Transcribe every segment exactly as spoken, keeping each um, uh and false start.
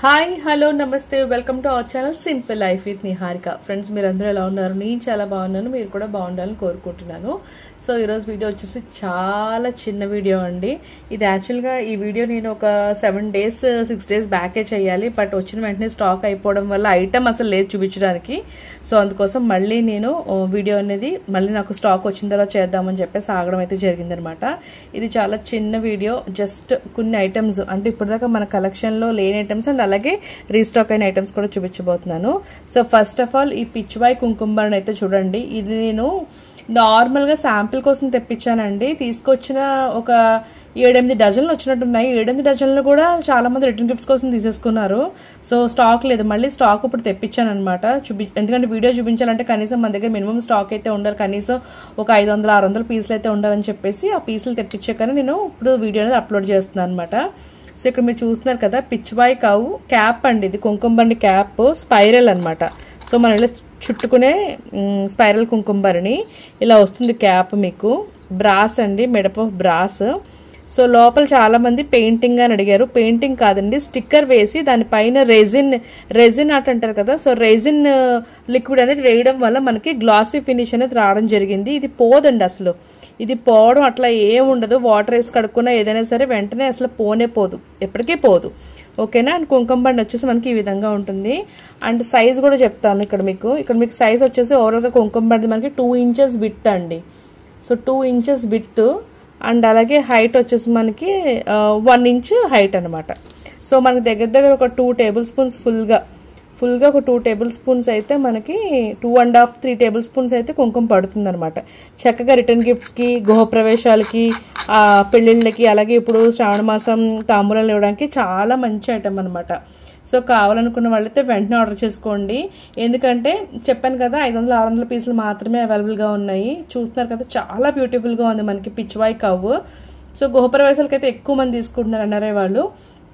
Hi hello నమస్తే welcome to our channel simple life with Niharika. Friends, మీరు అందరూ ఎలా ఉన్నారు? నేను చాలా బాగున్నాను, మీరు కూడా బాగుండాలని కోరుకుంటున్నాను. సో ఈరోజు వీడియో వచ్చేసి చాలా చిన్న వీడియో అండి. ఇది యాక్చువల్గా ఈ వీడియో నేను ఒక సెవెన్ డేస్ సిక్స్ డేస్ బ్యాకే చేయాలి, బట్ వచ్చిన వెంటనే స్టాక్ అయిపోవడం వల్ల ఐటమ్ అసలు లేదు చూపించడానికి. సో అందుకోసం మళ్ళీ నేను వీడియో అనేది మళ్ళీ నాకు స్టాక్ వచ్చిన తర్వాత చేద్దామని చెప్పేసి ఆగడం అయితే జరిగిందనమాట. ఇది చాలా చిన్న వీడియో, జస్ట్ కొన్ని ఐటమ్స్ అంటే ఇప్పటిదాకా మన కలెక్షన్లో లేని ఐటమ్స్ అండ్ అలాగే రీస్టాక్ అయిన ఐటమ్స్ కూడా చూపించబోతున్నాను. సో ఫస్ట్ ఆఫ్ ఆల్ ఈ పిచ్చివాయ్ కుంకుమని అయితే చూడండి. ఇది నేను నార్మల్ గా శాంపిల్ కోసం తెప్పించానండి. తీసుకొచ్చిన ఒక ఏడెనిమిది డజన్లు వచ్చినట్టున్నాయి. ఏడెనిమిది డజన్లు కూడా చాలా మంది రిటర్న్ గిఫ్ట్స్ కోసం తీసేసుకున్నారు. సో స్టాక్ లేదు, మళ్ళీ స్టాక్ ఇప్పుడు తెప్పించాను అనమాట. చూపి ఎందుకంటే వీడియో చూపించాలంటే కనీసం మన దగ్గర మినిమం స్టాక్ అయితే ఉండాలి, కనీసం ఒక ఐదు వందల ఆరు వందల పీసులు అయితే ఉండాలని చెప్పేసి ఆ పీసులు తెప్పించాకనే నేను ఇప్పుడు వీడియో అనేది అప్లోడ్ చేస్తున్నాను అనమాట. సో ఇక్కడ మీరు చూస్తున్నారు కదా, పిచ్చివాయ్ కావు క్యాప్ అండి. ఇది కుంకుమబండి క్యాప్, స్పైరల్ అనమాట. సో మనం ఇలా చుట్టుకునే స్పైరల్ కుంకుమబరిని ఇలా వస్తుంది క్యాప్. మీకు బ్రాస్ అండి, మెడప్ ఆఫ్ బ్రాస్. సో లోపల చాలా మంది పెయింటింగ్ అని అడిగారు. పెయింటింగ్ కాదండి, స్టిక్కర్ వేసి దానిపైన రెజిన్ రెజిన్ ఆర్ట్ అంటారు కదా, సో రెజిన్ లిక్విడ్ అనేది వేయడం వల్ల మనకి గ్లాసీ ఫినిష్ అనేది రావడం జరిగింది. ఇది పోదండి అసలు, ఇది పోవడం అట్లా ఏం ఉండదు. వాటర్ వేసి కడుక్కున్నా ఏదైనా సరే వెంటనే అసలు పోనే పోదు, ఎప్పటికీ పోదు. ఓకేనా. అండ్ కుంకుమ బండి వచ్చేసి మనకి ఈ విధంగా ఉంటుంది. అండ్ సైజ్ కూడా చెప్తాను ఇక్కడ మీకు. ఇక్కడ మీకు సైజ్ వచ్చేసి ఓవరాల్గా కుంకుమ బండి మనకి టూ ఇంచెస్ విడ్త్ అండి. So two inches width and అలాగే హైట్ వచ్చేసి మనకి వన్ ఇంచ్ హైట్ అనమాట. సో మనకి దగ్గర దగ్గర ఒక టూ టేబుల్ స్పూన్స్ ఫుల్గా ఫుల్గా ఒక టూ టేబుల్ స్పూన్స్ అయితే మనకి two and half three tablespoons అయితే కుంకుమ పడుతుంది అనమాట. చక్కగా రిటర్న్ గిఫ్ట్స్కి, గృహప్రవేశాలకి, పెళ్ళిళ్ళకి, అలాగే ఇప్పుడు శ్రావణ మాసం తాంబూలాలు ఇవ్వడానికి చాలా మంచి ఐటమ్ అనమాట. సో కావాలనుకున్న వాళ్ళైతే వెంటనే ఆర్డర్ చేసుకోండి. ఎందుకంటే చెప్పాను కదా, ఐదు వందల ఆరు వందల పీసులు మాత్రమే అవైలబుల్గా ఉన్నాయి. చూస్తున్నారు కదా, చాలా బ్యూటిఫుల్గా ఉంది మనకి పిచ్చివాయ్ కవ్వు. సో గృహప్రవేశాలకి అయితే ఎక్కువ మంది తీసుకుంటున్నారు అన్నారే వాళ్ళు.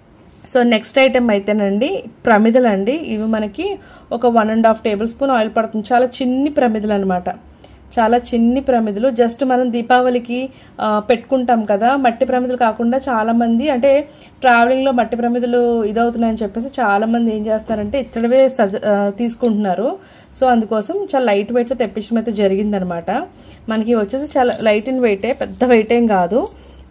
సో నెక్స్ట్ ఐటమ్ అయితేనండి ప్రమిదలు అండి. ఇవి మనకి ఒక one and half table spoon oil పడుతుంది. చాలా చిన్ని ప్రమిదలు అనమాట, చాలా చిన్ని ప్రమిదలు. జస్ట్ మనం దీపావళికి పెట్టుకుంటాం కదా, మట్టి ప్రమిదలు కాకుండా చాలా మంది అంటే ట్రావెలింగ్లో మట్టి ప్రమిదలు ఇదవుతున్నాయని చెప్పేసి చాలా మంది ఏం చేస్తున్నారంటే ఇత్తడివే సజ తీసుకుంటున్నారు. సో అందుకోసం చాలా లైట్ వెయిట్లో తెప్పించడం అయితే జరిగిందనమాట. మనకి వచ్చేసి చాలా లైట్ ఇన్ వెయిటే, పెద్ద వెయిట్ ఏం కాదు.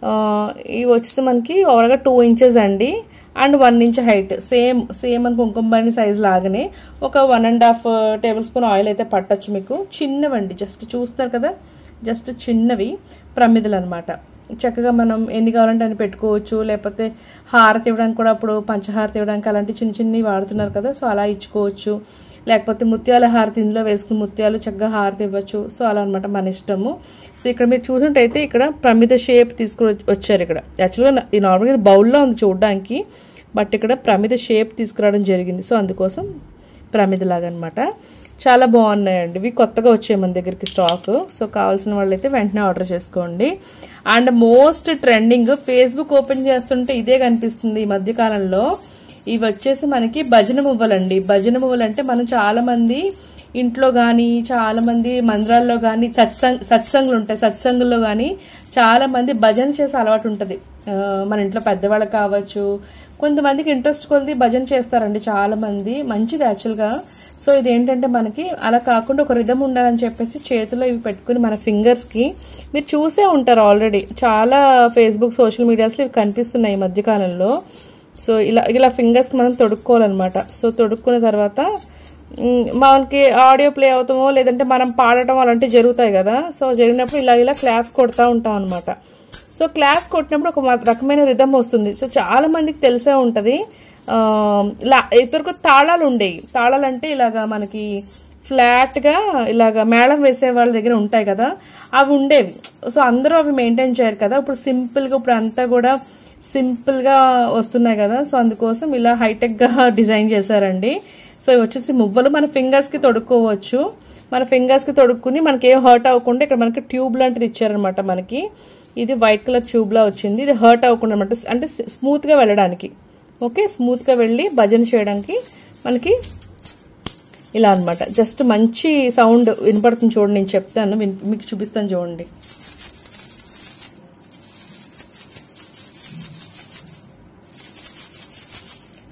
ఇవి వచ్చేసి మనకి ఓవర్గా టూ ఇంచెస్ అండి and one inch height. Same same అని కుంకుమబండి సైజ్ లాగానే ఒక one and half table spoon ఆయిల్ అయితే పట్టచ్చు మీకు. చిన్నవండి, జస్ట్ చూస్తున్నారు కదా, జస్ట్ చిన్నవి ప్రమిదలు అనమాట. చక్కగా మనం ఎన్ని కావాలంటే అని పెట్టుకోవచ్చు. లేకపోతే హారతి ఇవ్వడానికి కూడా అప్పుడు పంచహారతి ఇవ్వడానికి అలాంటి చిన్న చిన్నవి వాడుతున్నారు కదా, సో అలా ఇచ్చుకోవచ్చు. లేకపోతే ముత్యాల హారతి ఇందులో వేసుకుని ముత్యాలు చక్కగా హారతి ఇవ్వచ్చు. సో అలా అనమాట, మన ఇష్టము. సో ఇక్కడ మీరు చూసుంటైతే ఇక్కడ ప్రమిద షేప్ తీసుకుని వచ్చారు. ఇక్కడ యాక్చువల్గా ఈ నార్మల్గా ఇది బౌల్లో ఉంది చూడడానికి, బట్ ఇక్కడ ప్రమిద షేప్ తీసుకురావడం జరిగింది. సో అందుకోసం ప్రమిదలాగా అనమాట. చాలా బాగున్నాయండి ఇవి, కొత్తగా వచ్చాయి మన దగ్గరికి స్టాక్. సో కావాల్సిన వాళ్ళైతే వెంటనే ఆర్డర్ చేసుకోండి. And most trending, Facebook open చేస్తుంటే ఇదే కనిపిస్తుంది ఈ మధ్యకాలంలో. ఇవి వచ్చేసి మనకి భజన మువ్వలండి. భజన మువ్వలు అంటే మనం చాలా మంది ఇంట్లో కానీ, చాలా మంది మందిరాల్లో కానీ, సత్సంగ్ సత్సంగులు ఉంటాయి, సత్సంగుల్లో కానీ చాలా మంది భజన చేసే అలవాటు ఉంటుంది. మన ఇంట్లో పెద్దవాళ్ళకి కావచ్చు, కొంతమందికి ఇంట్రెస్ట్ కొద్ది భజన చేస్తారండి చాలా మంది. మంచిది యాక్చువల్గా. సో ఇది ఏంటంటే మనకి అలా కాకుండా ఒక రిధం ఉండాలని చెప్పేసి చేతిలో ఇవి పెట్టుకుని మన ఫింగర్స్కి, మీరు చూసే ఉంటారు ఆల్రెడీ చాలా ఫేస్బుక్ సోషల్ మీడియాస్లో ఇవి కనిపిస్తున్నాయి ఈ మధ్యకాలంలో. సో ఇలా ఇలా ఫింగర్స్కి మనం తొడుక్కోవాలన్నమాట. సో తొడుక్కున్న తర్వాత మనకి ఆడియో ప్లే అవుతామో లేదంటే మనం పాడటం అలాంటివి జరుగుతాయి కదా. సో జరిగినప్పుడు ఇలా ఇలా క్లాప్స్ కొడతా ఉంటాం అనమాట. సో క్లాప్స్ కొట్టినప్పుడు ఒక రకమైన రిధం వస్తుంది. సో చాలా మందికి తెలిసే ఉంటుంది. ఇలా ఇతరకు తాళాలు ఉండేవి. తాళాలు అంటే ఇలాగా మనకి ఫ్లాట్గా ఇలాగా మేళం వేసే వాళ్ళ దగ్గర ఉంటాయి కదా, అవి ఉండేవి. సో అందరూ అవి మెయింటైన్ చేయరు కదా. ఇప్పుడు సింపుల్గా ఇప్పుడు అంతా కూడా సింపుల్గా వస్తున్నాయి కదా. సో అందుకోసం ఇలా హైటెక్గా డిజైన్ చేశారండి. సో ఇవి వచ్చేసి మువ్వలు మన ఫింగర్స్కి తొడుక్కోవచ్చు. మన ఫింగర్స్కి తొడుక్కుని మనకి ఏం హర్ట్ అవ్వకుండా ఇక్కడ మనకి ట్యూబ్ లాంటిది ఇచ్చారనమాట. మనకి ఇది వైట్ కలర్ ట్యూబ్లా వచ్చింది. ఇది హర్ట్ అవ్వకుండా అనమాట, అంటే స్మూత్గా వెళ్ళడానికి. ఓకే, స్మూత్గా వెళ్ళి భజన చేయడానికి మనకి ఇలా అనమాట. జస్ట్ మంచి సౌండ్ వినపడుతుంది చూడండి, నేను చెప్తాను మీకు చూపిస్తాను చూడండి.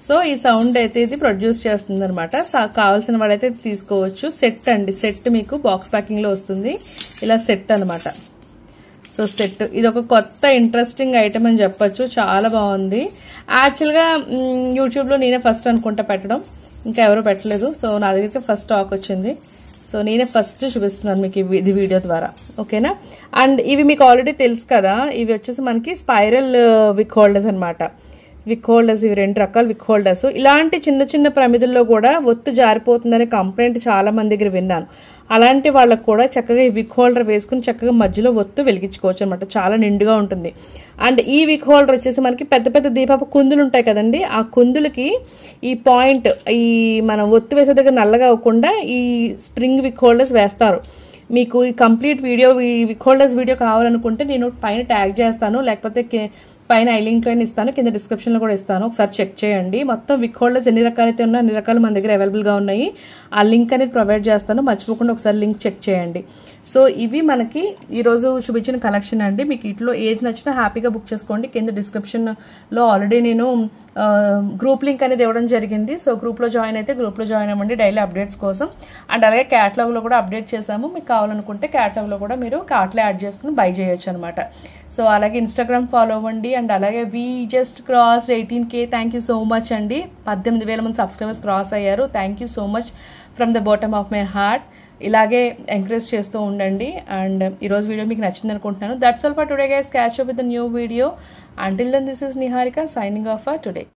సో ఈ సౌండ్ అయితే ఇది ప్రొడ్యూస్ చేస్తుంది అనమాట. కావాల్సిన వాళ్ళైతే తీసుకోవచ్చు. సెట్ అండి, సెట్ మీకు బాక్స్ ప్యాకింగ్ లో వస్తుంది. ఇలా సెట్ అనమాట. సో సెట్ ఇది ఒక కొత్త ఇంట్రెస్టింగ్ ఐటమ్ అని చెప్పొచ్చు. చాలా బాగుంది. యాక్చువల్గా యూట్యూబ్ లో నేనే ఫస్ట్ అనుకుంటా పెట్టడం, ఇంకా ఎవరు పెట్టలేదు. సో నా దగ్గరికి ఫస్ట్ స్టాక్ వచ్చింది. సో నేనే ఫస్ట్ చూపిస్తున్నాను మీకు ఇది వీడియో ద్వారా, ఓకేనా. అండ్ ఇవి మీకు ఆల్రెడీ తెలుసు కదా, ఇవి వచ్చేసి మనకి స్పైరల్ విక్ హోల్డర్స్ అనమాట. విక్ హోల్డర్స్ ఇవి రెండు రకాల విక్ హోల్డర్స్. ఇలాంటి చిన్న చిన్న ప్రమిదల్లో కూడా ఒత్తు జారిపోతుందనే కంప్లైంట్ చాలా మంది దగ్గర విన్నాను. అలాంటి వాళ్ళకు కూడా చక్కగా ఈ విక్ హోల్డర్ వేసుకుని చక్కగా మధ్యలో ఒత్తు వెలిగించుకోవచ్చు అనమాట. చాలా నిండుగా ఉంటుంది. అండ్ ఈ విక్ హోల్డర్ వచ్చేసి మనకి పెద్ద పెద్ద దీపపు కుందులు ఉంటాయి కదండి, ఆ కుందులకి ఈ పాయింట్ ఈ మనం ఒత్తు వేసే దగ్గర నల్లగా అవ్వకుండా ఈ స్ప్రింగ్ విక్ హోల్డర్స్ వేస్తారు. మీకు ఈ కంప్లీట్ వీడియో ఈ విక్ హోల్డర్స్ వీడియో కావాలనుకుంటే నేను పైన ట్యాగ్ చేస్తాను, లేకపోతే పైన ఐ లింక్ అయినా ఇస్తాను, కింద డిస్క్రిప్షన్ లో కూడా ఇస్తాను. ఒకసారి చెక్ చేయండి. మొత్తం విక్ హోల్డర్స్ ఎన్ని రకాలైతే ఉన్నాయో అన్ని రకాలు మన దగ్గర అవైలబుల్ గా ఉన్నాయి. ఆ లింక్ అనేది ప్రొవైడ్ చేస్తాను, మర్చిపోకుండా ఒకసారి లింక్ చెక్ చేయండి. సో ఇవి మనకి ఈ రోజు చూపించిన కలెక్షన్ అండి. మీకు ఇట్లో ఏది నచ్చినా హ్యాపీగా బుక్ చేసుకోండి. కింద డిస్క్రిప్షన్ లో ఆల్రెడీ నేను గ్రూప్ లింక్ అనేది ఇవ్వడం జరిగింది. సో గ్రూప్ లో జాయిన్ అయితే గ్రూప్ లో జాయిన్ అవ్వండి డైలీ అప్డేట్స్ కోసం. అండ్ అలాగే క్యాటలాగ్ లో కూడా అప్డేట్ చేసాము. మీకు కావాలనుకుంటే క్యాటలాగ్ లో కూడా మీరు కార్ట్లో యాడ్ చేసుకుని బై చేయొచ్చు అనమాట. సో అలాగే ఇన్స్టాగ్రామ్ ఫాలో అవ్వండి. అండ్ అలాగే we just cross eighteen K thank you so much అండి. పద్దెనిమిది వేల మంది సబ్స్క్రైబర్స్ క్రాస్ అయ్యారు. Thank you so much from the bottom of my heart. ఇలాగే ఎంకరేజ్ చేస్తూ ఉండండి. అండ్ ఈరోజు వీడియో మీకు నచ్చింది అనుకుంటున్నాను. That's all for today guys. Catch up with the new video. Until then this is Niharika signing off for today.